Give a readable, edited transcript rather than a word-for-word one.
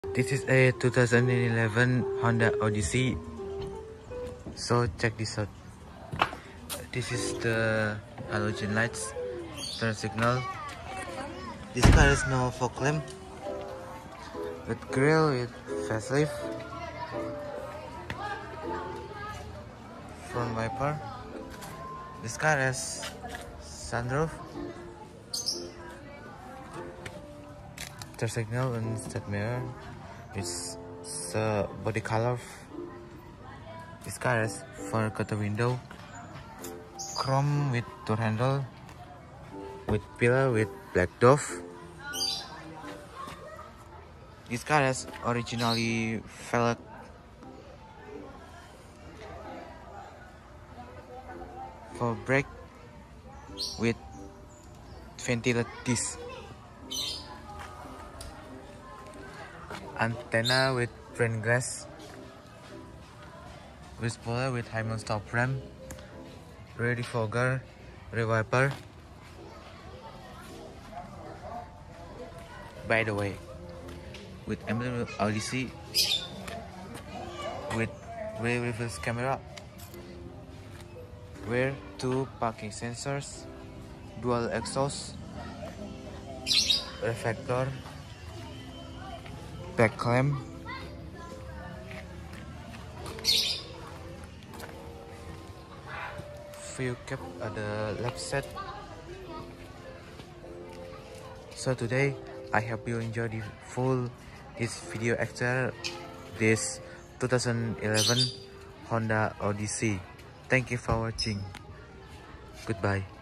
This is a 2011 Honda Odyssey. So check this out. This is the halogen lights, turn signal. This car has no fog lamp, with grille with facelift, front wiper. This car has sunroof, turn signal and step mirror. It's body color. This car has 4 quarter window, chrome with door handle, with pillar with black dove. This car has originally velg for brake with ventilated disc, antenna with brain glass, with spoiler with high mount stop ram, rear defogger, rear wiper. By the way, with emblem Odyssey, with rear reverse camera, rear 2 parking sensors, dual exhaust, reflector, back clamp, view cap at the left side. So today I hope you enjoy this video after this 2011 Honda Odyssey. Thank you for watching. Goodbye.